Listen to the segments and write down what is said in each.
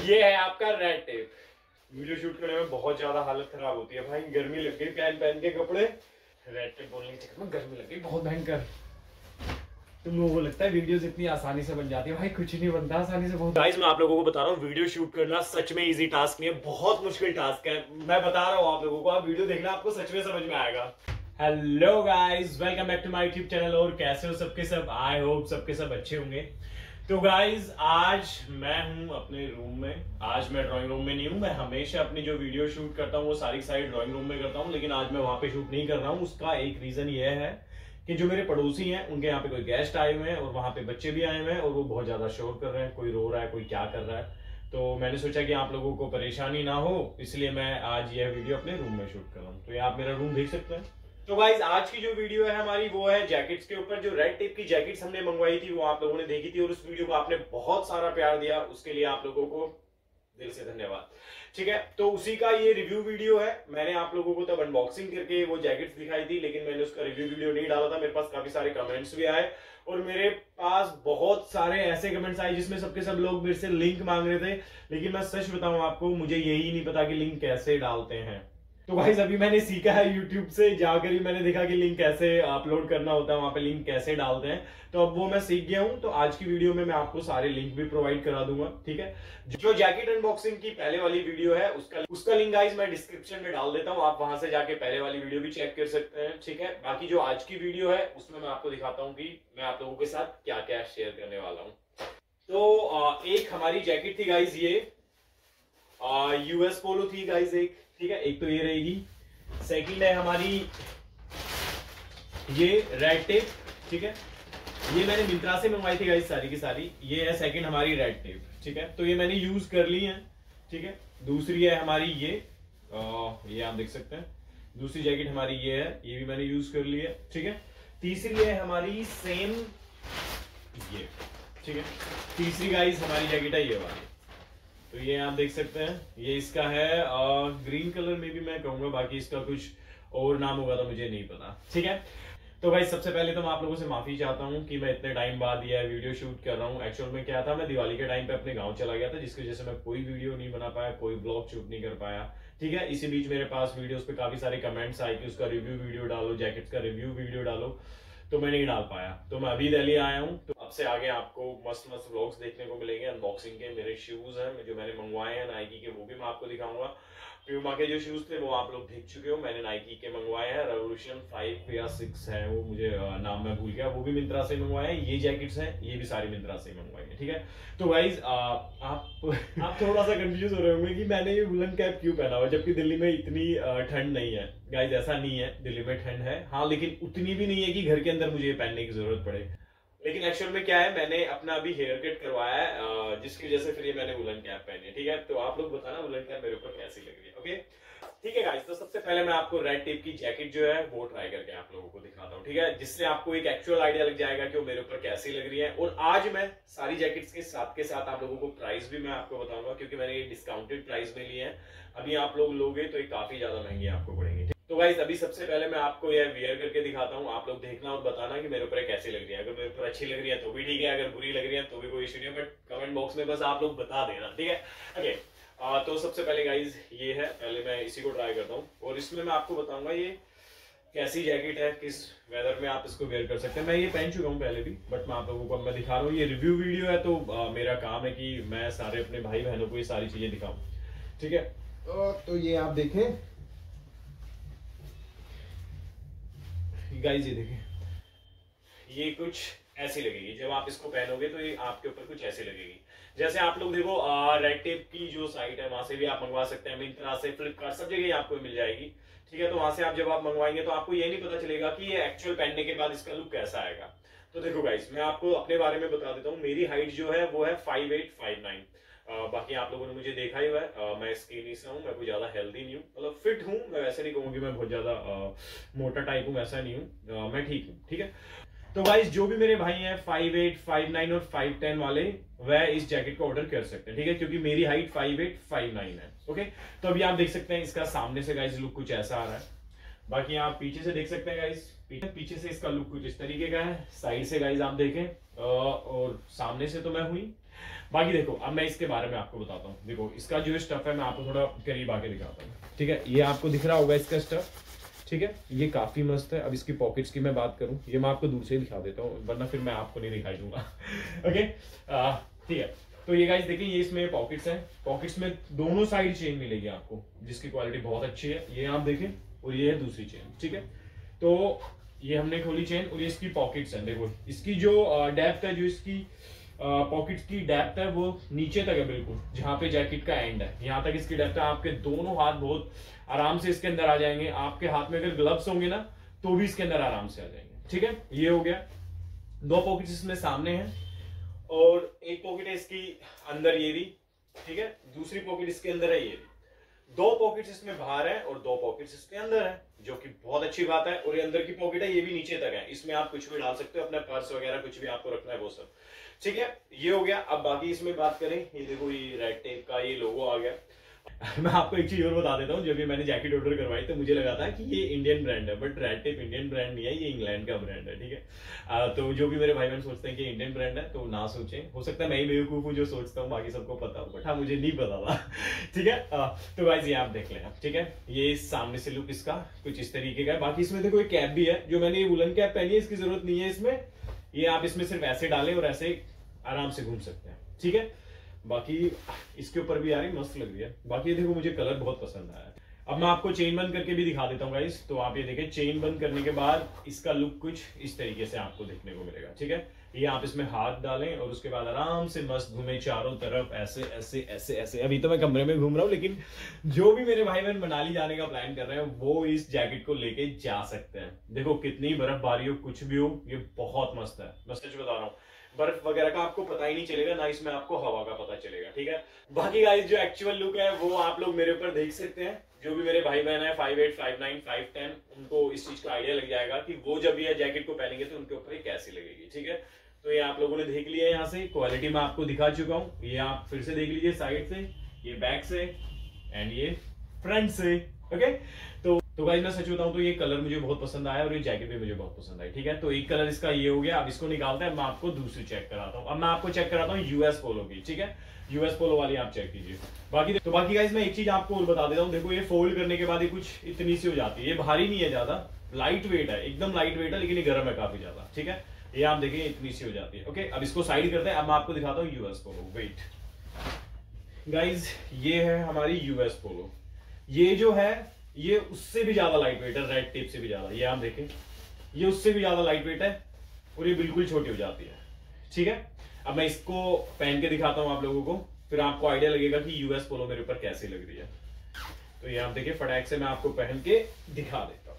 ये है आपका रेड टेप। वीडियो शूट करने में बहुत ज्यादा हालत खराब होती है भाई, गर्मी लग गई पहन पहन के कपड़े। रेड टेप बोलने के चक्कर में गर्मी लग गई बहुत भयंकर। तुम लोगों को लगता है वीडियोस इतनी आसानी से बन जाती है, भाई कुछ नहीं बनता आसानी से। बहुत गाइस मैं आप लोगों को बता रहा हूँ, वीडियो शूट करना सच में इजी टास्क नहीं है, बहुत मुश्किल टास्क है। मैं बता रहा हूँ आप लोगों को, आप वीडियो देखना आपको सच में समझ में आएगा। Hello guys, welcome back to my YouTube channel. और कैसे हो सबके सब? आई होप सबके सब अच्छे होंगे। तो गाइज आज मैं हूं अपने रूम में। आज मैं ड्राइंग रूम में नहीं हूं। मैं हमेशा अपनी जो वीडियो शूट करता हूं वो सारी साइड ड्राइंग रूम में करता हूं, लेकिन आज मैं वहां पे शूट नहीं कर रहा हूं। उसका एक रीजन ये है कि जो मेरे पड़ोसी हैं उनके यहाँ पे कोई गेस्ट आए हुए हैं और वहां पे बच्चे भी आए हुए हैं और वो बहुत ज्यादा शोर कर रहे हैं। कोई रो रहा है, कोई क्या कर रहा है। तो मैंने सोचा कि आप लोगों को परेशानी ना हो, इसलिए मैं आज यह वीडियो अपने रूम में शूट कर रहा हूँ। तो ये आप मेरा रूम देख सकते हैं। तो गाइज आज की जो वीडियो है हमारी वो है जैकेट्स के ऊपर। जो रेड टेप की जैकेट्स हमने मंगवाई थी वो आप लोगों ने देखी थी और उस वीडियो को आपने बहुत सारा प्यार दिया, उसके लिए आप लोगों को दिल से धन्यवाद। ठीक है, तो उसी का ये रिव्यू वीडियो है। मैंने आप लोगों को तब अनबॉक्सिंग करके वो जैकेट्स दिखाई थी, लेकिन मैंने उसका रिव्यू वीडियो नहीं डाला था। मेरे पास काफी सारे कमेंट्स भी आए और मेरे पास बहुत सारे ऐसे कमेंट्स आए जिसमें सबके सब लोग मेरे से लिंक मांग रहे थे, लेकिन मैं सच बताऊं आपको, मुझे यही नहीं पता कि लिंक कैसे डालते हैं। तो गाइस अभी मैंने सीखा है, YouTube से जाकर ही मैंने देखा कि लिंक कैसे अपलोड करना होता है, वहां पे लिंक कैसे डालते हैं। तो अब वो मैं सीख गया हूं। तो आज की वीडियो में मैं आपको सारे लिंक भी प्रोवाइड करा दूंगा। ठीक है, जो जैकेट अनबॉक्सिंग की पहले वाली वीडियो है उसका लिंक गाइस मैं डिस्क्रिप्शन में डाल देता हूं, आप वहां से जाके पहले वाली वीडियो भी चेक कर सकते हैं। ठीक है, बाकी जो आज की वीडियो है उसमें मैं आपको दिखाता हूँ कि मैं आप लोगों के साथ क्या क्या शेयर करने वाला हूँ। तो एक हमारी जैकेट थी गाइज, ये यूएस पोलो थी गाइज एक। ठीक है, एक तो ये रहेगी। सेकंड है हमारी ये रेड टेप। ठीक है, ये मैंने मिंत्रा से मंगवाई थी गाइस सारी की सारी। ये है सेकंड हमारी रेड टेप। ठीक है, तो ये मैंने यूज कर ली है। ठीक है, दूसरी है हमारी ये आप देख सकते हैं। दूसरी जैकेट हमारी ये है, ये भी मैंने यूज कर ली है। ठीक है, तीसरी है हमारी सेम ये। ठीक है, तीसरी गाइस हमारी जैकेट है ये वाली। तो ये आप देख सकते हैं, ये इसका है ग्रीन कलर में भी मैं कहूंगा, बाकी इसका कुछ और नाम होगा तो मुझे नहीं पता। ठीक है, तो भाई सबसे पहले तो मैं आप लोगों से माफी चाहता हूं कि मैं इतने टाइम बाद यह वीडियो शूट कर रहा हूं। एक्चुअल में क्या था, मैं दिवाली के टाइम पे अपने गांव चला गया था, जिसकी वजह से मैं कोई वीडियो नहीं बना पाया, कोई ब्लॉग शूट नहीं कर पाया। ठीक है, इसी बीच मेरे पास वीडियोस पे काफी सारे कमेंट्स आए कि उसका रिव्यू वीडियो डालो, जैकेट्स का रिव्यू वीडियो डालो, तो मैं नहीं डाल पाया। तो मैं अभी दिल्ली आया हूँ, तो अब से आगे आपको मस्त मस्त व्लॉग्स देखने को मिलेंगे अनबॉक्सिंग के। मेरे शूज हैं जो मैंने मंगवाए हैं नाइकी के, वो भी मैं आपको दिखाऊंगा। प्यूमा के जो शूज थे वो आप लोग देख चुके हो, मैंने नाइकी के मंगवाए हैं। रेवोल्यूशन 5 या 6 है वो, मुझे नाम मैं भूल गया, वो भी मिंत्रा से मंगवाए हैं। ये जैकेट्स हैं, ये भी सारी मिंत्रा से मंगवाई है। ठीक है, तो गाइज आप थोड़ा सा कंफ्यूज हो रहे होंगे कि मैंने ये वुलन कैप क्यों पहना हुआ, जबकि दिल्ली में इतनी ठंड नहीं है। गाइज ऐसा नहीं है, दिल्ली में ठंड है हाँ, लेकिन उतनी भी नहीं है कि घर के अंदर मुझे पहनने की जरूरत पड़े। लेकिन एक्चुअल में क्या है, मैंने अपना अभी हेयर कट करवाया है, जिसकी वजह से फिर ये मैंने वुलन कैप पहनी है। ठीक है, तो आप लोग बताना वुलन कैप मेरे ऊपर कैसी लग रही है। ओके, ठीक है गाइस, तो सबसे पहले मैं आपको रेड टेप की जैकेट जो है वो ट्राई करके आप लोगों को दिखाता हूँ। ठीक है, जिससे आपको एक एक्चुअल आइडिया लग जाएगा कि वो मेरे ऊपर कैसी लग रही है। और आज मैं सारी जैकेट्स के साथ आप लोगों को प्राइस भी मैं आपको बताऊंगा, क्योंकि मैंने ये डिस्काउंटेड प्राइस में लिए हैं। अभी आप लोग लोगे तो ये काफी ज्यादा महंगी आपको पड़ेंगे। तो गाइस अभी सबसे पहले मैं आपको यह वियर करके दिखाता हूँ, आप लोग देखना और बताना कि मेरे ऊपर कैसी लग रही है। अगर मेरे ऊपर अच्छी लग रही है तो भी ठीक है, अगर बुरी लग रही है तो भी कोई इश्यू नहीं है, बट कमेंट बॉक्स में बस आप लोग बता देना। ठीक है, ओके। तो सबसे पहले गाइज ये है, पहले मैं इसी को ट्राई करता हूँ और इसमें मैं आपको बताऊंगा ये कैसी जैकेट है, किस वेदर में आप इसको वेयर कर सकते हैं। मैं ये पहन चुका हूँ पहले भी, बट मैं आप लोगों को अब मैं दिखा रहा हूँ। ये रिव्यू वीडियो है, तो मेरा काम है कि मैं सारे अपने भाई बहनों को ये सारी चीजें दिखाऊं। ठीक है, तो ये आप देखें गाइस, ये देखें, ये कुछ ऐसी लगेगी जब आप इसको पहनोगे, तो ये आपके ऊपर कुछ ऐसी लगेगी। जैसे आप लोग देखो, रेड टेप की जो साइट है वहां से भी आप मंगवा सकते हैं, मिंत्रा से, फ्लिपकार्ट, सब जगह आपको मिल जाएगी। ठीक है, तो वहां से आप जब आप मंगवाएंगे तो आपको ये नहीं पता चलेगा कि ये एक्चुअल पहनने के बाद इसका लुक कैसा आएगा। तो देखो गाइस, मैं आपको अपने बारे में बता देता हूँ। मेरी हाइट जो है वो है 5'8", 5'9". बाकी आप लोगों ने मुझे देखा ही हुआ है, मैं स्किनी सा हूँ, मैं कोई ज्यादा हेल्दी नहीं हूँ, मतलब फिट हूँ। मैं वैसे नहीं कहूँगी मैं बहुत ज्यादा मोटा टाइप हूँ, वैसा नहीं हूँ, मैं ठीक हूँ। ठीक है, तो गाइस जो भी मेरे भाई हैं 5'8", 5'9" और 5'10" वाले, वह इस जैकेट को ऑर्डर कर सकते हैं। ठीक है, क्योंकि मेरी हाइट 5'8", 5'9" है। ओके, तो अभी आप देख सकते हैं इसका सामने से गाइस लुक कुछ ऐसा आ रहा है। बाकी आप पीछे से देख सकते हैं गाइस, पीछे से इसका लुक कुछ इस तरीके का है। साइड से गाइस आप देखें और सामने से तो मैं हुई, बाकी देखो अब मैं इसके बारे में आपको बताता हूँ। देखो इसका जो स्टफ है मैं आपको थोड़ा करीब आके दिखाता हूँ, ठीक है। ये आपको दिख रहा होगा इसका स्टफ, ठीक है। ये काफी मस्त है। अब इसकी पॉकेट्स की मैं बात करूँ, ये मैं आपको दूर से ही दिखा देता हूँ वरना फिर मैं आपको नहीं दिखाई दूंगा। ओके ठीक है। तो ये गाइस देखिए, ये इसमें पॉकेट्स हैं। पॉकेट्स में दोनों साइड चेन मिलेगी आपको, जिसकी क्वालिटी बहुत अच्छी है। ये आप देखें, और ये है दूसरी चेन, ठीक है। तो ये हमने खोली चेन और ये इसकी पॉकेट्स हैं। देखो इसकी जो डेप्थ है, जो इसकी पॉकेट्स की डेप्थ है वो नीचे तक है, बिल्कुल जहां पे जैकेट का एंड है, यहाँ तक इसकी डेप्थ है। आपके दोनों हाथ बहुत आराम से इसके अंदर आ जाएंगे। आपके हाथ में अगर ग्लव्स होंगे ना तो भी इसके अंदर आराम से आ जाएंगे, ठीक है। ये हो गया। दो पॉकेट्स इसमें सामने हैं और एक पॉकेट है इसकी अंदर, ये भी, ठीक है। दूसरी पॉकेट इसके अंदर है, ये भी। दो पॉकेट्स इसमें बाहर है और दो पॉकेट्स इसके अंदर है, जो कि बहुत अच्छी बात है। और ये अंदर की पॉकेट है, ये भी नीचे तक है। इसमें आप कुछ भी डाल सकते हो, अपना पर्स वगैरह कुछ भी आपको रखना है वो सब, ठीक है। ये हो गया। अब बाकी इसमें बात करें, ये देखो ये रेड टेप का ये लोगो आ गया। मैं आपको एक चीज और बता देता हूँ, जब भी मैंने जैकेट ऑर्डर करवाई तो मुझे लगा था कि ये इंडियन ब्रांड है, but Red Tape Indian brand नहीं है, ये इंग्लैंड का ब्रांड है, ठीक है। तो जो भी मेरे भाई बहन सोचते हैं कि इंडियन ब्रांड है तो ना सोचें, हो सकता है मैं ही बेवकूफ हूँ जो सोचता हूँ, बाकी सबको पता हो, बट हाँ मुझे नहीं पता था। ठीक है। तो गाइस ये आप देख लें, ठीक है। ये सामने से लुक इसका कुछ इस तरीके का है। बाकी इसमें देखो एक कैप भी है, जो मैंने ये वुलन कैप पहनी है, इसकी जरूरत नहीं है इसमें। ये आप इसमें सिर्फ ऐसे डालें और ऐसे आराम से घूम सकते हैं, ठीक है। बाकी इसके ऊपर भी आ रही मस्त लग रही है। बाकी ये देखो मुझे कलर बहुत पसंद आया। अब मैं आपको चेन बंद करके भी दिखा देता हूँ गाइस। तो आप ये देखें, चेन बंद करने के बाद इसका लुक कुछ इस तरीके से आपको देखने को मिलेगा, ठीक है। ये आप इसमें हाथ डालें और उसके बाद आराम से मस्त घूमें चारों तरफ, ऐसे ऐसे ऐसे ऐसे। अभी तो मैं कमरे में घूम रहा हूँ, लेकिन जो भी मेरे भाई बहन मनाली जाने का प्लान कर रहे हैं वो इस जैकेट को लेके जा सकते हैं। देखो कितनी बर्फबारी हो, कुछ भी हो, ये बहुत मस्त है। मैं सच बता रहा हूँ, बर्फ वगैरह का आपको पता ही नहीं चलेगा, ना इसमें आपको हवा का पता चलेगा, ठीक है। बाकी गाइस जो एक्चुअल लुक है वो आप लोग मेरे ऊपर देख सकते हैं। जो भी मेरे भाई बहन है 5'8", 5'9", 5'10", उनको इस चीज का आइडिया लग जाएगा कि वो जब ये जैकेट को पहनेंगे तो उनके ऊपर कैसी लगेगी, ठीक है। तो ये आप लोगों ने देख लिया है, यहाँ से क्वालिटी मैं आपको दिखा चुका हूँ। ये आप फिर से देख लीजिए, साइड से, ये बैक से एंड ये फ्रंट से, ओके। तो गाइस मैं सच बताऊं तो ये कलर मुझे बहुत पसंद आया और ये जैकेट भी मुझे बहुत पसंद आई, ठीक है। तो एक कलर इसका ये हो गया। अब इसको निकालते हैं, मैं आपको दूसरी चेक कराता हूँ। अब मैं आपको चेक कराता हूँ यूएस पोलो की, ठीक है। यूएस पोलो वाली आप चेक कीजिए। बाकी गाइस मैं एक चीज आपको और बता देता हूँ। देखो ये फोल्ड करने के बाद ये कुछ इतनी सी हो जाती है। ये भारी नहीं है ज्यादा, लाइट वेट है, एकदम लाइट वेट है, लेकिन ये गर्म है काफी ज्यादा, ठीक है। ये आप देखिए इतनी सी हो जाती है, ओके। अब इसको साइड करते हैं। अब मैं आपको दिखाता हूँ यूएस पोलो। वेट गाइज, ये है हमारी यूएस पोलो। ये जो है ये उससे भी ज्यादा लाइट वेट है, रेड टेप से भी ज्यादा। ये आप देखें, ये उससे भी ज्यादा लाइट वेट है और ये बिल्कुल छोटी हो जाती है, ठीक है। अब मैं इसको पहन के दिखाता हूं आप लोगों को, फिर आपको आइडिया लगेगा कि यूएस पोलो मेरे ऊपर कैसी लग रही है। तो ये आप देखिए, फटाक से मैं आपको पहन के दिखा देता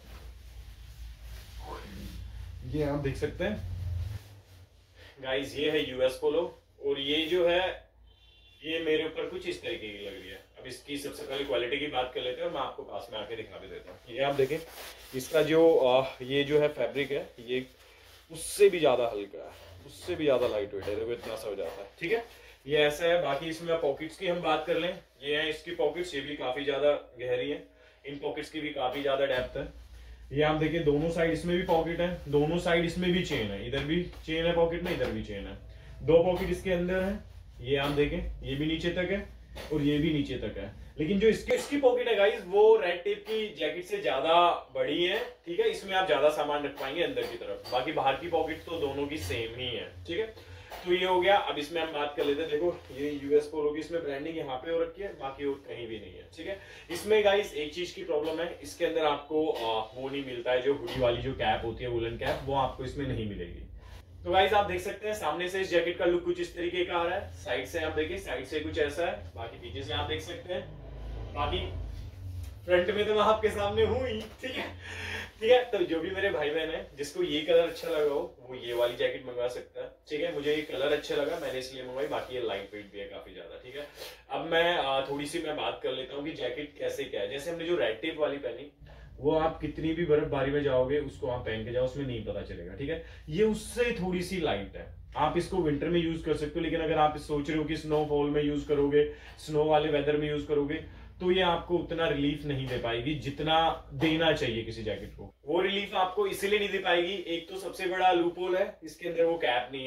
हूं। ये आप देख सकते हैं गाइस, ये है यूएस पोलो और ये जो है ये मेरे ऊपर कुछ इस तरीके की लग रही है। अब इसकी सबसे पहले क्वालिटी की बात कर लेते हैं और मैं आपको पास में आके दिखा भी देता हूँ। ये आप देखें, इसका जो ये जो है फैब्रिक है, ये उससे भी ज्यादा हल्का है, उससे भी ज्यादा लाइट वेट है। देखो इतना सा हो जाता है, ठीक है। ये ऐसा है। बाकी इसमें पॉकेट्स की हम बात कर लें, ये है इसकी पॉकेट्स, ये भी काफी ज्यादा गहरी है। इन पॉकेट्स की भी काफी ज्यादा डेप्थ है। ये आप देखिए, दोनों साइड इसमें भी पॉकेट है, दोनों साइड इसमें भी चेन है। इधर भी चेन है पॉकेट में, इधर भी चेन है। दो पॉकेट इसके अंदर है। ये आप देखें, ये भी नीचे तक है और ये भी नीचे तक है। लेकिन जो इसकी पॉकेट है गाइस, वो रेड टेप की जैकेट से ज्यादा बड़ी है, ठीक है। इसमें आप ज्यादा सामान रख पाएंगे अंदर की तरफ। बाकी बाहर की पॉकेट तो दोनों की सेम ही है, ठीक है। तो ये हो गया। अब इसमें हम बात कर लेते हैं। देखो ये यूएस पोलो की इसमें ब्रांडिंग यहाँ पे हो रखी है, बाकी और कहीं भी नहीं है, ठीक है। इसमें गाइस एक चीज की प्रॉब्लम है, इसके अंदर आपको वो नहीं मिलता है, जो हुडी वाली जो कैप होती है, वुलन कैप, वो आपको इसमें नहीं मिलेगी। तो गाइस आप देख सकते हैं, सामने से इस जैकेट का लुक कुछ इस तरीके का आ रहा है। साइड से आप देखिए, साइड से कुछ ऐसा है। बाकी पीछे से आप देख सकते हैं। बाकी फ्रंट में तो मैं आपके सामने हूं ही, ठीक है, ठीक है। तो जो भी मेरे भाई बहन है जिसको ये कलर अच्छा लगा हो, वो ये वाली जैकेट मंगवा सकता है, ठीक है। मुझे ये कलर अच्छा लगा, मैंने इसलिए मंगवाई। बाकी ये लाइट वेट भी है काफी ज्यादा, ठीक है। अब मैं थोड़ी सी मैं बात कर लेता हूँ कि जैकेट कैसे क्या है। जैसे हमने जो रेड टेप वाली पहनी, वो आप कितनी भी बर्फबारी में जाओगे उसको आप पहन के जाओ, उसमें नहीं पता चलेगा, ठीक है। ये उससे थोड़ी सी लाइट है। आप इसको विंटर में यूज कर सकते हो, लेकिन अगर आप सोच रहे हो कि स्नोफॉल में यूज करोगे, स्नो वाले वेदर में यूज करोगे, तो ये आपको उतना रिलीफ नहीं दे पाएगी जितना देना चाहिए किसी जैकेट को। वो रिलीफ आपको इसीलिए नहीं दे पाएगी, एक तो सबसे बड़ा लूपहोल है, इसके अंदर वो कैप नहीं है,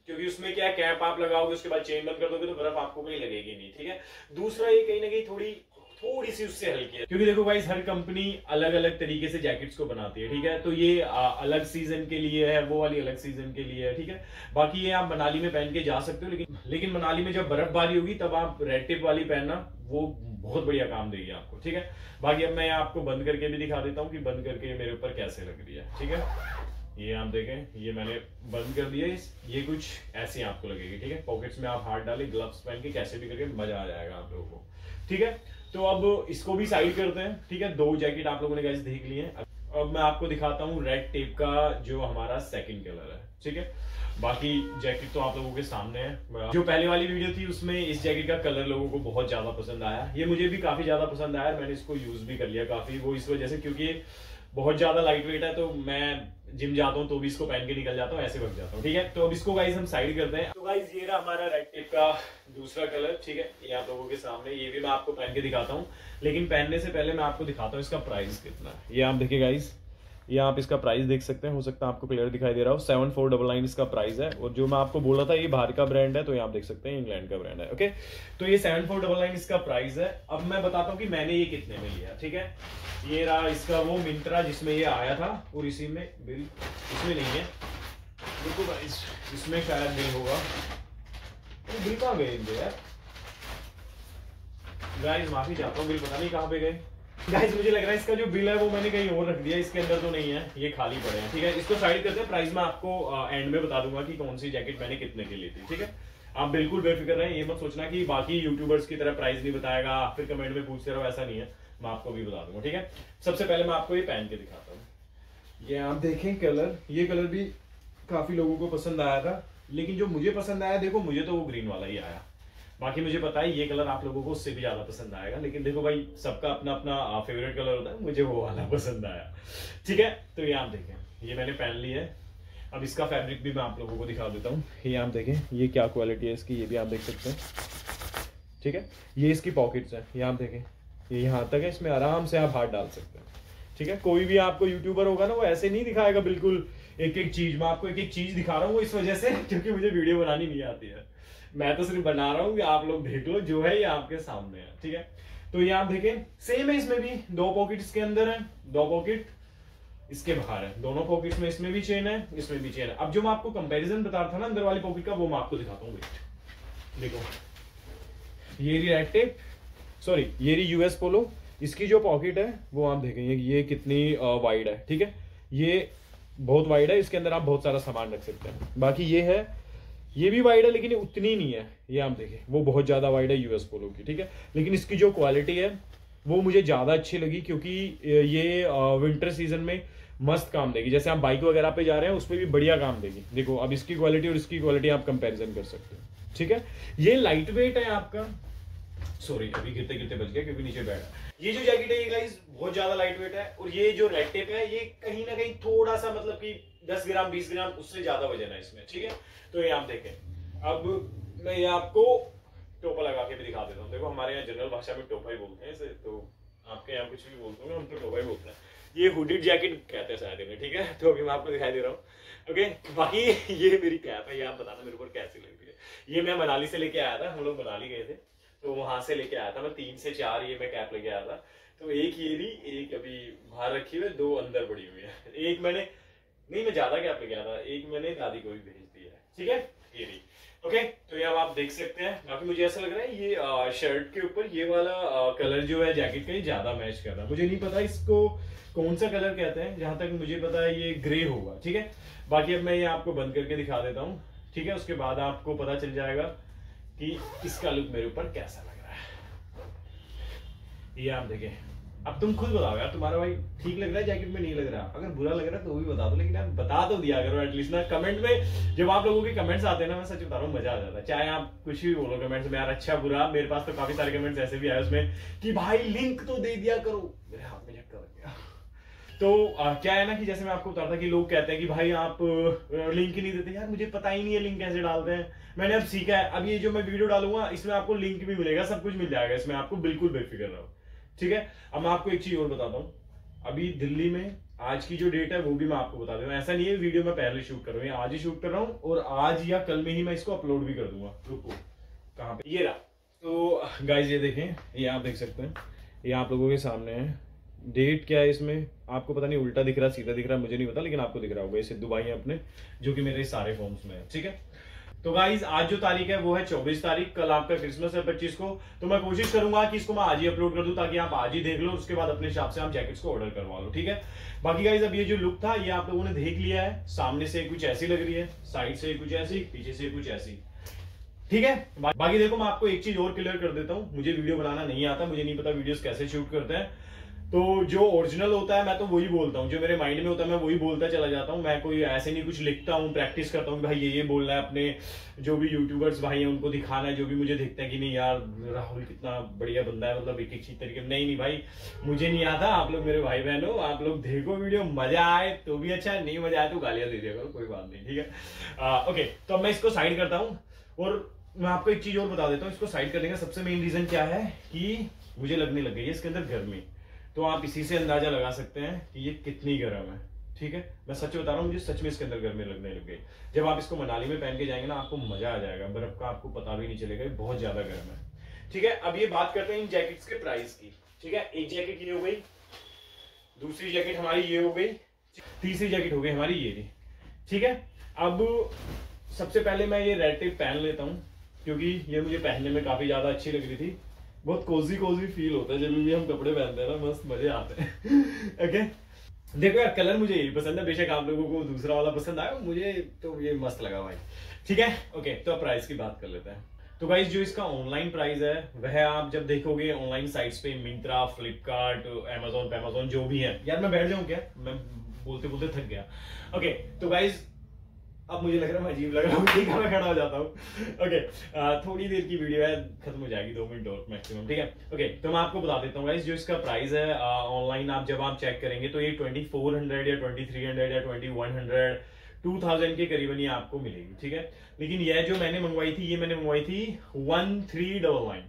क्योंकि उसमें क्या कैप आप लगाओगे उसके बाद चेन बंद कर दोगे तो बर्फ आपको कहीं लगेगी नहीं, ठीक है। दूसरा ये कहीं ना कहीं थोड़ी सी उससे हल्की है, क्योंकि देखो भाई हर कंपनी अलग अलग तरीके से जैकेट्स को बनाती है, ठीक है। तो ये अलग सीजन के लिए है, वो वाली अलग सीजन के लिए है, ठीक है। बाकी ये आप मनाली में पहन के जा सकते हो, लेकिन मनाली में जब बर्फबारी होगी तब आप रेड टिप वाली पहनना, वो बहुत बढ़िया काम देगी आपको, ठीक है। बाकी अब मैं आपको बंद करके भी दिखा देता हूँ कि बंद करके मेरे ऊपर कैसे लग रही है, ठीक है। ये आप देखें, ये मैंने बंद कर दिया, ये कुछ ऐसी आपको लगेगी, ठीक है। पॉकेट्स में आप हाथ डालें, ग्लव्स पहन के कैसे भी करके मजा आ जाएगा आप लोगों को, ठीक है। तो अब इसको भी साइड करते हैं, ठीक है। 2 जैकेट आप लोगों ने गाइस देख लिए हैं। अब मैं आपको दिखाता हूँ रेड टेप का जो हमारा सेकंड कलर है, ठीक है। बाकी जैकेट तो आप लोगों के सामने है। जो पहले वाली वीडियो थी उसमें इस जैकेट का कलर लोगों को बहुत ज्यादा पसंद आया, ये मुझे भी काफी ज्यादा पसंद आया, मैंने इसको यूज भी कर लिया काफी, वो इस वजह से क्योंकि बहुत ज्यादा लाइट वेट है, तो मैं जिम जाता हूँ तो भी इसको पहन के निकल जाता हूँ, ऐसे भग जाता हूँ, ठीक है। तो अब इसको गाइस हम साइड करते हैं। तो गाइस ये रहा हमारा रेड टेप का दूसरा कलर, ठीक है। ये आप लोगों के सामने, ये भी मैं आपको पहन के दिखाता हूँ, लेकिन पहनने से पहले मैं आपको दिखाता हूँ इसका प्राइस कितना है। ये आप देखिए गाइस, ये आप इसका प्राइस देख सकते हैं, हो सकता है आपको क्लियर दिखाई दे रहा हो, 7499 इसका प्राइस है। और जो मैं आपको बोल रहा था ये बाहर का ब्रांड है, तो ये आप देख सकते हैं इंग्लैंड का ब्रांड है, ओके। तो ये 7499 इसका प्राइस है। अब मैं बताता हूँ कि मैंने ये कितने में लिया, ठीक है। ये रहा इसका वो मिंत्रा जिसमें ये आया था, और इसी में बिल, इसमें नहीं है, देखो गाइस इसमें शायद बिल होगा, बिल कहाँ गए इनके यार, गाइस माफी चाहता हूँ, बिल पता नहीं कहाँ पे गए गाइस। मुझे लग रहा है इसका जो बिल है वो मैंने कहीं और रख दिया, इसके अंदर तो नहीं है, ये खाली पड़े हैं, ठीक है। इसको साइड करते हैं, प्राइस मैं आपको एंड में बता दूंगा कि कौन सी जैकेट मैंने कितने की ली थी, ठीक है। आप बिल्कुल बेफिक्र रहें, ये मत सोचना कि बाकी यूट्यूबर्स की तरह प्राइस नहीं बताएगा फिर कमेंट में पूछते रहो, ऐसा नहीं है, मैं आपको भी बता दूंगा, ठीक है। सबसे पहले मैं आपको ये पहन के दिखाता हूँ। ये आप देखें कलर, ये कलर भी काफी लोगों को पसंद आया था, लेकिन जो मुझे पसंद आया, देखो मुझे तो वो ग्रीन वाला ही आया, बाकी मुझे पता है ये कलर आप लोगों को उससे भी ज्यादा पसंद आएगा, लेकिन देखो भाई सबका अपना अपना फेवरेट कलर होता है, मुझे वो वाला पसंद आया, ठीक है। तो ये आप देखें, ये मैंने पहन लिया है। अब इसका फैब्रिक भी मैं आप लोगों को दिखा देता हूँ। ये आप देखें, ये क्या क्वालिटी है इसकी, ये भी आप देख सकते हैं, ठीक है। ये इसकी पॉकेट्स है, ये आप देखें, ये यहाँ तक है, इसमें आराम से आप हाथ डाल सकते हैं, ठीक है। कोई भी आपको यूट्यूबर होगा ना, वो ऐसे नहीं दिखाएगा बिल्कुल एक एक चीज, मैं आपको एक एक चीज दिखा रहा हूँ वो इस वजह से क्योंकि मुझे वीडियो बनानी नहीं आती है, मैं तो सिर्फ बना रहा हूँ कि आप लोग देख लो, जो है ये आपके सामने है, ठीक है। तो ये आप देखें, सेम है, इसमें भी 2 पॉकेट इसके अंदर है, 2 पॉकेट इसके बाहर है, दोनों पॉकेट्स में इसमें भी चेन है, इसमें भी चेन है। अब जो मैं आपको कंपैरिजन बता रहा था ना अंदर वाली पॉकेट का, वो मैं आपको दिखाता हूँ, वेट देखो, ये रही रेड टेप, सॉरी ये रही यूएस पोलो, इसकी जो पॉकेट है वो आप देखेंगे ये कितनी वाइड है, ठीक है। ये बहुत वाइड है, इसके अंदर आप बहुत सारा सामान रख सकते हैं। बाकी ये है, ये भी वाइड है लेकिन ये उतनी नहीं है, ये आप देखें वो बहुत ज्यादा वाइड है यूएस पोलो की, ठीक है। लेकिन इसकी जो क्वालिटी है वो मुझे ज्यादा अच्छी लगी, क्योंकि ये विंटर सीजन में मस्त काम देगी, जैसे आप बाइक वगैरह पे जा रहे हैं उसमें भी बढ़िया काम देगी। देखो अब इसकी क्वालिटी और इसकी क्वालिटी आप कंपेरिजन कर सकते हो, ठीक है। ये लाइट वेट है आपका, सॉरी अभी गिरते गिरते बच गया क्योंकि नीचे बैठा। ये जो जैकेट है ये गाइस बहुत ज्यादा लाइट वेट है, और ये जो रेड टेप है ये कहीं ना कहीं थोड़ा सा मतलब कि 10 ग्राम 20 ग्राम उससे ज्यादा वजन है इसमें, ठीक है। तो ये आप देखें, अब मैं ये आपको टोपा लगा के भी दिखा देता हूँ। देखो हमारे यहाँ जनरल भाषा में टोपा ही बोलते हैं इसे, तो आपके यहाँ कुछ भी बोलते हैं, हम तो टोपा ही बोलते हैं। ये हुडीड जैकेट कहते हैं शायद इन्हें, ठीक है। तो अभी मैं आपको दिखाई दे रहा हूँ, ओके। बाकी ये मेरी कैप है, ये आप बताना मेरे ऊपर कैसी लग रही है। ये मैं मनाली से लेके आया था, हम लोग मनाली गए थे तो वहां से लेके आया था मैं, 3 से 4 ये मैं कैप लेके आया था। तो एक ये रही, एक अभी बाहर रखी हुई है, 2 अंदर पड़ी हुई है, एक मैंने नहीं, मैं ज्यादा कैप लेके आया था, एक मैंने दादी को भी भेज दिया है, ठीक है। ये रही, ओके। तो ये अब आप देख सकते हैं। बाकी मुझे ऐसा लग रहा है ये शर्ट के ऊपर ये वाला कलर जो है जैकेट का, ये ज्यादा मैच कर रहा है। मुझे नहीं पता इसको कौन सा कलर कहते हैं, जहां तक मुझे पता है ये ग्रे होगा, ठीक है। बाकी अब मैं ये आपको बंद करके दिखा देता हूँ, ठीक है। उसके बाद आपको पता चल जाएगा कि इसका लुक मेरे ऊपर कैसा लग रहा है। ये आप देखें, अब तुम खुद बताओ यार, तुम्हारा भाई ठीक लग रहा है जैकेट में, नहीं लग रहा? अगर बुरा लग रहा है तो भी बता दो, लेकिन यार बता तो दिया करो एटलीस्ट ना कमेंट में। जब आप लोगों के कमेंट्स आते हैं ना, मैं सच बता रहा हूँ मजा आ जाता है, चाहे आप कुछ भी बोलो कमेंट्स में यार, अच्छा बुरा। मेरे पास तो काफी सारे कमेंट्स ऐसे भी आए उसमें कि भाई लिंक तो दे दिया करो, मेरे हाथ में झटका लग गया। तो क्या है ना कि जैसे मैं आपको बता रहा था कि लोग कहते हैं कि भाई आप लिंक ही नहीं देते, यार मुझे पता ही नहीं है लिंक कैसे डालते हैं, मैंने अब सीखा है। अब ये जो मैं वीडियो डालूंगा इसमें आपको लिंक भी मिलेगा, सब कुछ मिल जाएगा इसमें आपको, बिल्कुल बेफिक्र रहो, ठीक है। अब मैं आपको एक चीज और बताता हूँ, अभी दिल्ली में आज की जो डेट है वो भी मैं आपको बता दूं। ऐसा नहीं है वीडियो मैं पहले शूट कर रहा हूँ, आज ही शूट कर रहा हूँ और आज या कल में ही मैं इसको अपलोड भी कर दूंगा। रुको कहाँ पे, ये रहा। तो गाइज ये देखें, ये आप देख सकते हैं, ये आप लोगों के सामने है। डेट क्या है इसमें आपको पता नहीं, उल्टा दिख रहा सीधा दिख रहा मुझे नहीं पता, लेकिन आपको दिख रहा होगा। ये सिद्धू भाई है अपने, जो कि मेरे सारे फॉर्म्स में है, ठीक है। तो गाइज आज जो तारीख है वो है 24 तारीख, कल आपका क्रिसमस है 25 को। तो मैं कोशिश करूंगा कि इसको मैं आज ही अपलोड कर दूं ताकि आप आज ही देख लो, उसके बाद अपने हिसाब से आप जैकेट्स को ऑर्डर करवा लो, ठीक है। बाकी गाइज अब ये जो लुक था ये आप लोगों ने देख लिया है, सामने से कुछ ऐसी लग रही है, साइड से कुछ ऐसी, पीछे से कुछ ऐसी, ठीक है। बाकी देखो मैं आपको एक चीज और क्लियर कर देता हूं, मुझे वीडियो बनाना नहीं आता, मुझे नहीं पता वीडियोस कैसे शूट करते हैं। तो जो ओरिजिनल होता है मैं तो वही बोलता हूँ, जो मेरे माइंड में होता है मैं वही बोलता चला जाता हूँ। मैं कोई ऐसे नहीं कुछ लिखता हूँ, प्रैक्टिस करता हूँ भाई ये बोलना है, अपने जो भी यूट्यूबर्स भाई हैं उनको दिखाना है, जो भी मुझे दिखता है कि नहीं यार राहुल कितना बढ़िया बंदा है, मतलब एक एक चीज तरीके। नहीं भाई मुझे नहीं आता, आप लोग मेरे भाई बहन हो, आप लोग देखो वीडियो, मजा आए तो भी अच्छा, नहीं मजा आए तो गालियां दे दिया करो, कोई बात नहीं, ठीक है। ओके तो अब मैं इसको साइड करता हूँ और मैं आपको एक चीज और बता देता हूँ। इसको साइड करने का सबसे मेन रीजन क्या है कि मुझे लगने लग गई है इसके अंदर गर्मी। तो आप इसी से अंदाजा लगा सकते हैं कि ये कितनी गर्म है, ठीक है। मैं सच बता रहा हूँ, मुझे सच में इसके अंदर गर्मी लगने लग गई। जब आप इसको मनाली में पहन के जाएंगे ना आपको मजा आ जाएगा, बर्फ का आपको पता भी नहीं चलेगा, बहुत ज्यादा गर्म है, ठीक है। अब ये बात करते हैं इन जैकेट्स के प्राइस की, ठीक है। एक जैकेट ये हो गई, दूसरी जैकेट हमारी ये हो गई, तीसरी जैकेट हो गई हमारी ये भी, ठीक है। अब सबसे पहले मैं ये रेड टेप पहन लेता हूँ क्योंकि ये मुझे पहनने में काफी ज्यादा अच्छी लग रही थी। बहुत कोजी फील होता है जब भी हम कपड़े पहनते हैं ना, मस्त मजे आते हैं। ओके देखो यार कलर मुझे यही पसंद है, बेशक आप लोगों को दूसरा वाला पसंद आया, मुझे तो ये मस्त लगा भाई, ठीक है। ओके तो अब प्राइस की बात कर लेते हैं। तो गाइस जो इसका ऑनलाइन प्राइस है वह आप जब देखोगे ऑनलाइन साइट्स पे, मिंत्रा, फ्लिपकार्ट, अमेजोन जो भी है, यार मैं बैठ जाऊं क्या, मैं बोलते बोलते थक गया। ओके तो गाइस अब मुझे लग रहा है मैं अजीब लग रहा हूँ, ठीक है मैं खड़ा हो जाता हूँ। ओके थोड़ी देर की वीडियो है, खत्म हो जाएगी 2 मिनट और मैक्सिमम, ठीक है। ओके तो मैं आपको बता देता हूँ गाइस जो इसका प्राइस है ऑनलाइन आप जब आप चेक करेंगे तो ये 2400 या 2300 या 2100 2000 के करीबन ये आपको मिलेगी, ठीक है। लेकिन यह जो मैंने मंगवाई थी, ये मैंने मंगवाई थी 1399,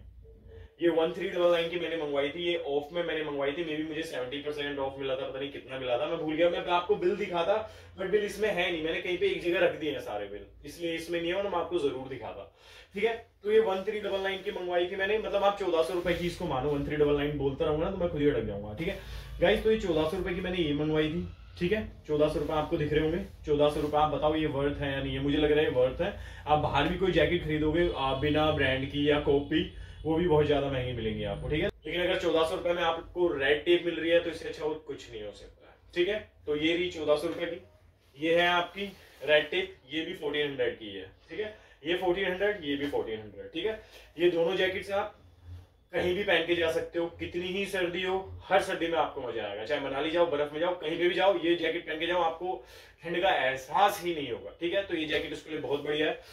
ये 1399 की मैंने मंगवाई थी। ये ऑफ में मैंने मंगवाई थी, मे बी मुझे 70% ऑफ मिला था, पता नहीं कितना मिला था, मैं भूल गया। मैं आपको बिल दिखाता बट बिल इसमें है नहीं, मैंने कहीं पे एक जगह रख दिए हैं सारे बिल, इसलिए इसमें नहीं है, और मैं आपको जरूर दिखाता, ठीक है। तो ये 1399 की मंगवाई थी मैंने, मतलब आप 1400 रुपए की इसको मानो, 1399 बोलता रहूंगा ना तो मैं खुद ही अटक जाऊंगा, ठीक है गाइस। तो ये 1400 रुपए की मैंने ये मंगवाई थी, ठीक है। 1400 रुपए आपको दिख रहे होंगे, 1400 रुपए आप बताओ ये वर्थ है या नहीं है। मुझे लग रहा है वर्थ है। आप बाहर भी कोई जैकेट खरीदोगे बिना ब्रांड की या कॉपी, वो भी बहुत ज्यादा महंगी मिलेंगी आपको, ठीक है। लेकिन अगर 1400 रुपए में आपको रेड टेप मिल रही है तो इससे अच्छा और कुछ नहीं हो सकता, ठीक है। तो ये रही 1400 रुपए की, ये है आपकी रेड टेप, ये भी 1400 की है, ठीक है। ये 1400, ये भी 1400, ठीक है। ये दोनों जैकेट्स आप कहीं भी पहन के जा सकते हो, कितनी ही सर्दी हो, हर सर्दी में आपको मजा आएगा। चाहे मनाली जाओ, बर्फ में जाओ, कहीं पे भी जाओ, ये जैकेट पहन के जाओ, आपको ठंड का एहसास ही नहीं होगा, ठीक है। तो ये जैकेट उसके लिए बहुत बढ़िया है।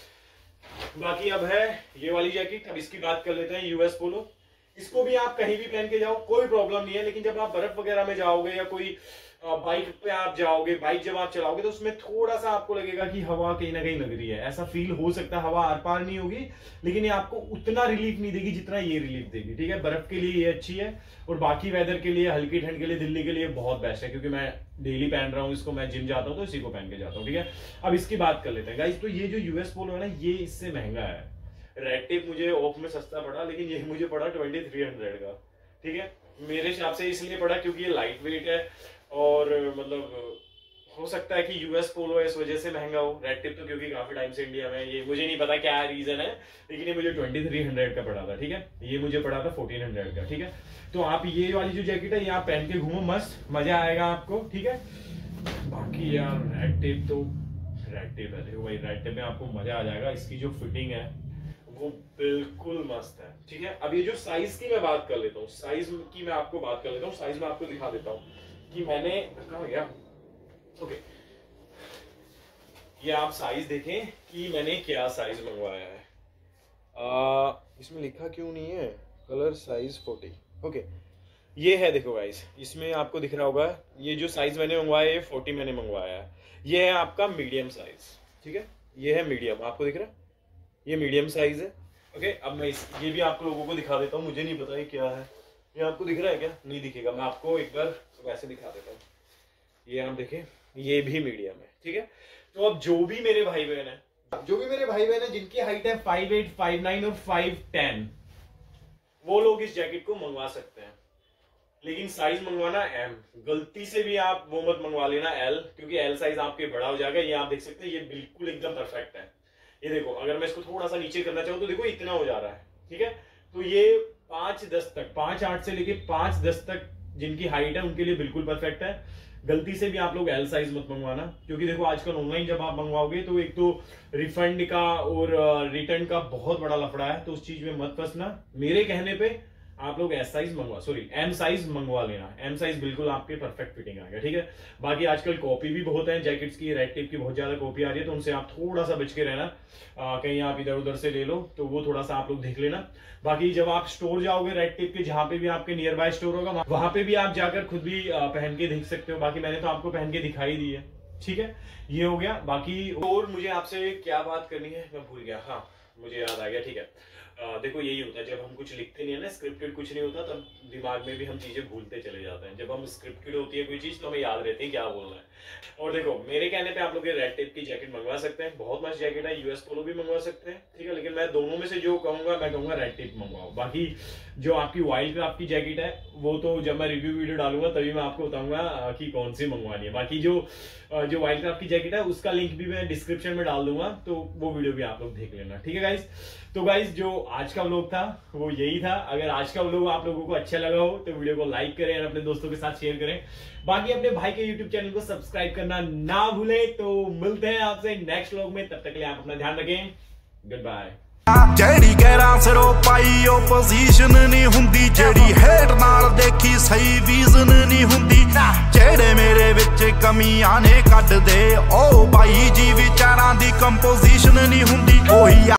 बाकी अब है ये वाली जैकेट, अब इसकी बात कर लेते हैं, यूएस पोलो। इसको भी आप कहीं भी पहन के जाओ कोई प्रॉब्लम नहीं है, लेकिन जब आप बर्फ वगैरह में जाओगे या कोई बाइक पे आप जाओगे, बाइक जब आप चलाओगे तो उसमें थोड़ा सा आपको लगेगा कि हवा कहीं ना कहीं लग रही है, ऐसा फील हो सकता है। हवा आर पार नहीं होगी, लेकिन ये आपको उतना रिलीफ नहीं देगी जितना ये रिलीफ देगी, ठीक है। बर्फ के लिए ये अच्छी है, और बाकी वेदर के लिए, हल्की ठंड के लिए, दिल्ली के लिए बहुत बेस्ट है, क्योंकि मैं डेली पहन रहा हूँ इसको, मैं जिम जाता हूँ तो इसी को पहन के जाता हूँ, ठीक है। अब इसकी बात कर लेते हैं गाइस। तो ये जो यूएस पोलो है ना, ये इससे महंगा है। रेड टेप मुझे ऑफ में सस्ता पड़ा, लेकिन ये मुझे पड़ा 2300 का, ठीक है। मेरे हिसाब से इसलिए पड़ा क्योंकि ये लाइट वेट है, और मतलब हो सकता है कि यूएस पोलो इस वजह से महंगा हो। रेड टिप तो क्योंकि काफी टाइम से इंडिया में, ये मुझे नहीं पता क्या रीजन है, लेकिन ये मुझे 2300 का पड़ा था, ठीक है। ये मुझे पड़ा था 1400 का, ठीक है। तो आप ये वाली जो जैकेट है ये आप पहन के घूमो, मस्त मजा आएगा आपको, ठीक है। बाकी यार रेड टेप तो रेड टेप है, देखो भाई रेड टेप में आपको मजा आ जाएगा। इसकी जो फिटिंग है वो बिल्कुल मस्त है, ठीक है। अब ये जो साइज की मैं बात कर लेता हूँ, साइज की मैं आपको बात कर लेता हूँ, साइज में आपको दिखा देता हूँ कि मैंने कहाँ गया। ओके ये आप साइज देखें कि मैंने क्या साइज मंगवाया है। इसमें लिखा क्यों नहीं है कलर साइज 40। ओके ये है, देखो गाइस इसमें आपको दिख रहा होगा, ये जो साइज मैंने मंगवाया है 40 मैंने मंगवाया है। ये है आपका मीडियम साइज, ठीक है। ये है मीडियम, आपको दिख रहा है ये मीडियम साइज है। ओके अब मैं ये भी आप लोगों को दिखा देता हूँ, मुझे नहीं पता ये क्या है, ये आपको दिख रहा है क्या, नहीं दिखेगा, मैं आपको एक बार वैसे दिखा देता हूँ। ये आप देखें, ये भी मीडियम है, ठीक है। तो अब जो भी मेरे भाई बहन है जिनकी हाइट है 5'8", 5'9" और 5'10", वो लोग इस जैकेट को मंगवा सकते हैं। लेकिन साइज मंगवाना एम, गलती से भी आप वो मत मंगवा लेना एल, क्योंकि एल साइज आपके बड़ा हो जाएगा। ये आप देख सकते हैं, ये बिल्कुल एकदम परफेक्ट है। ये देखो, अगर मैं इसको थोड़ा सा नीचे करना चाहूँ तो देखो इतना हो जा रहा है, ठीक है। तो ये 5'10" तक, 5'8" से लेके 5'10" तक जिनकी हाइट है उनके लिए बिल्कुल परफेक्ट है। गलती से भी आप लोग एल साइज मत मंगवाना, क्योंकि देखो आजकल ऑनलाइन जब आप मंगवाओगे तो एक तो रिफंड का और रिटर्न का बहुत बड़ा लफड़ा है, तो उस चीज में मत फंसना। मेरे कहने पे आप लोग एस साइज एम साइज मंगवा लेना। एम साइज बिल्कुल आपके परफेक्ट फिटिंग आएगा, ठीक है। बाकी आजकल कॉपी भी बहुत है जैकेट्स की, रेड टेप की बहुत ज्यादा कॉपी आ रही है, तो उनसे आप थोड़ा सा बच के रहना। कहीं आप इधर उधर से ले लो तो वो थोड़ा सा आप लोग देख लेना। बाकी जब आप स्टोर जाओगे रेड टेप के, जहां पे भी आपके नियर बाय स्टोर होगा, वहां पे भी आप जाकर खुद भी पहन के देख सकते हो। बाकी मैंने तो आपको पहन के दिखाई दी है, ठीक है। ये हो गया। बाकी और मुझे आपसे क्या बात करनी है मैं भूल गया, हाँ मुझे याद आ गया, ठीक है। देखो यही होता है जब हम कुछ लिखते नहीं है ना, स्क्रिप्टेड कुछ नहीं होता, तब दिमाग में भी हम चीजें भूलते चले जाते हैं। जब हम स्क्रिप्टेड होती है कोई चीज तो हमें याद रहती है क्या बोलना है। और देखो मेरे कहने पे आप लोग ये रेड टेप की जैकेट मंगवा सकते हैं, बहुत मस्त जैकेट है। यूएस पोलो भी मंगवा सकते हैं, ठीक है। लेकिन मैं दोनों में से जो कहूंगा, मैं कहूंगा रेड टेप मंगवाओ। बाकी जो आपकी वाइल्ड क्राफ्ट की जैकेट है वो तो जब मैं रिव्यू वीडियो डालूंगा तभी मैं आपको बताऊंगा कि कौन सी मंगवानी है। बाकी जो वाइल्ड क्राफ्ट की जैकेट है उसका लिंक भी मैं डिस्क्रिप्शन में डाल दूंगा, तो वो वीडियो भी आप लोग देख लेना, ठीक है गाइस। तो गाइस जो आज का व्लॉग था वो यही था। अगर आज का व्लॉग आप लोगों को अच्छा लगा हो तो वीडियो को लाइक करें और अपने दोस्तों के साथ शेयर करें। बाकी अपने भाई के यूट्यूब चैनल को सब्सक्राइब करना ना भूलें। तो मिलते हैं आपसे नेक्स्ट व्लॉग में, तब तक के लिए आप अपना ध्यान रखें। Goodbye. ਜਿਹੜੀ ਗੈਰਾਂ ਸਿਰੋਂ ਪਾਈ ਓਪੋਜੀਸ਼ਨ ਨਹੀਂ ਹੁੰਦੀ, ਜਿਹੜੀ ਹੇਟ ਨਾਲ ਦੇਖੀ ਸਹੀ ਵੀਜ਼ਨ ਨਹੀਂ ਹੁੰਦੀ, ਜਿਹੜੇ ਮੇਰੇ ਵਿੱਚ ਕਮੀਆਂ ਨੇ ਕੱਢਦੇ ਉਹ ਬਾਈ ਜੀ ਵਿਚਾਰਾਂ ਦੀ ਕੰਪੋਜੀਸ਼ਨ ਨਹੀਂ ਹੁੰਦੀ। ਉਹੀ